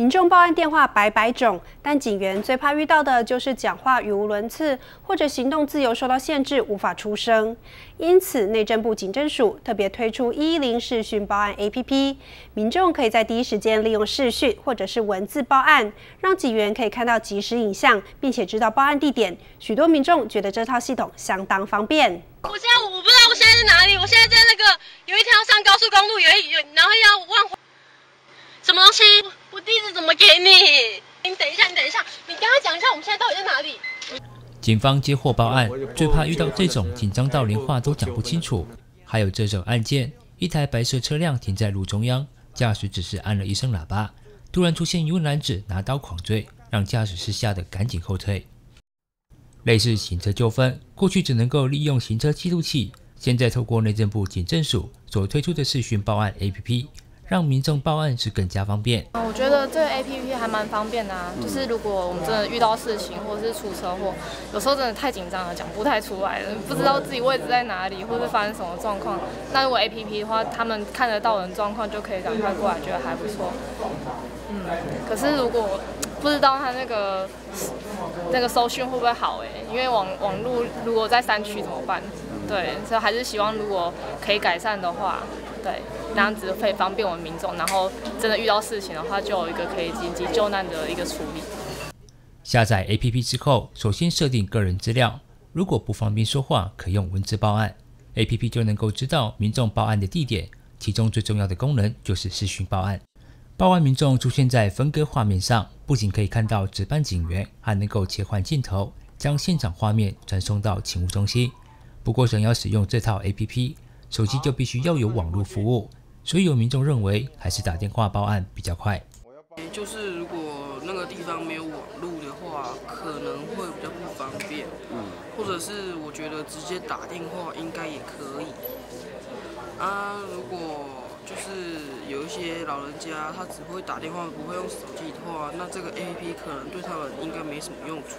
民众报案电话百百种，但警员最怕遇到的就是讲话语无伦次，或者行动自由受到限制，无法出声。因此，内政部警政署特别推出110视讯报案 APP， 民众可以在第一时间利用视讯或者是文字报案，让警员可以看到即时影像，并且知道报案地点。许多民众觉得这套系统相当方便。 我不知道我现在在哪里，我现在在那个有一条上高速公路，然后要万华。 什么东西？我地址怎么给你？你等一下，你跟他讲一下我们现在到底在哪里。 警方接获报案，最怕遇到这种紧张到连话都讲不清楚。还有这种案件，一台白色车辆停在路中央，驾驶只是按了一声喇叭，突然出现一位男子拿刀狂追，让驾驶室吓得赶紧后退。类似行车纠纷，过去只能够利用行车记录器，现在透过内政部警政署所推出的视讯报案 APP。 让民众报案是更加方便。 我觉得这个 APP 还蛮方便的啊，就是如果我们真的遇到事情或者是出车祸，有时候真的太紧张了，讲不太出来了，不知道自己位置在哪里，或是发生什么状况。那如果 APP 的话，他们看得到人状况就可以赶快过来，觉得还不错。可是如果不知道他那个收讯会不会好因为网络如果在山区怎么办？对，所以还是希望如果可以改善的话。 对，这样子可以方便我们民众，然后真的遇到事情的话，就有一个可以紧急救难的一个处理。 下载 APP 之后，首先设定个人资料，如果不方便说话，可用文字报案 ，APP 就能够知道民众报案的地点。其中最重要的功能就是视讯报案。报案民众出现在分割画面上，不仅可以看到值班警员，还能够切换镜头，将现场画面传送到勤务中心。不过，想要使用这套 APP。 手机就必须要有网络服务，所以有民众认为还是打电话报案比较快。 就是如果那个地方没有网络的话，可能会比较不方便。或者是我觉得直接打电话应该也可以。如果就是有一些老人家他只会打电话不会用手机的话，那这个 APP 可能对他们应该没什么用处。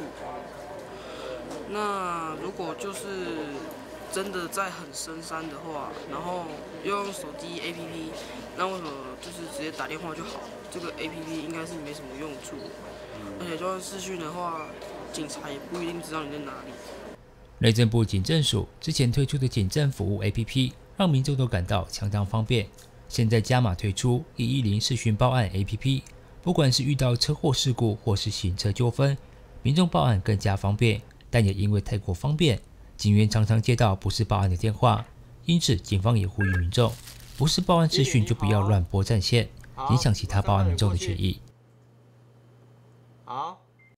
那如果就是 真的在很深山的话，然后又用手机 APP， 那为什么就是直接打电话就好？这个 APP 应该是没什么用处，而且就算视讯的话，警察也不一定知道你在哪里。 内政部警政署之前推出的警政服务 APP， 让民众都感到相当方便。现在加码推出110视讯报案 APP， 不管是遇到车祸事故或是行车纠纷，民众报案更加方便，但也因为太过方便。 警员常常接到不是报案的电话，因此警方也呼吁民众，不是报案视讯就不要乱拨战线，影响其他报案民众的权益。 好。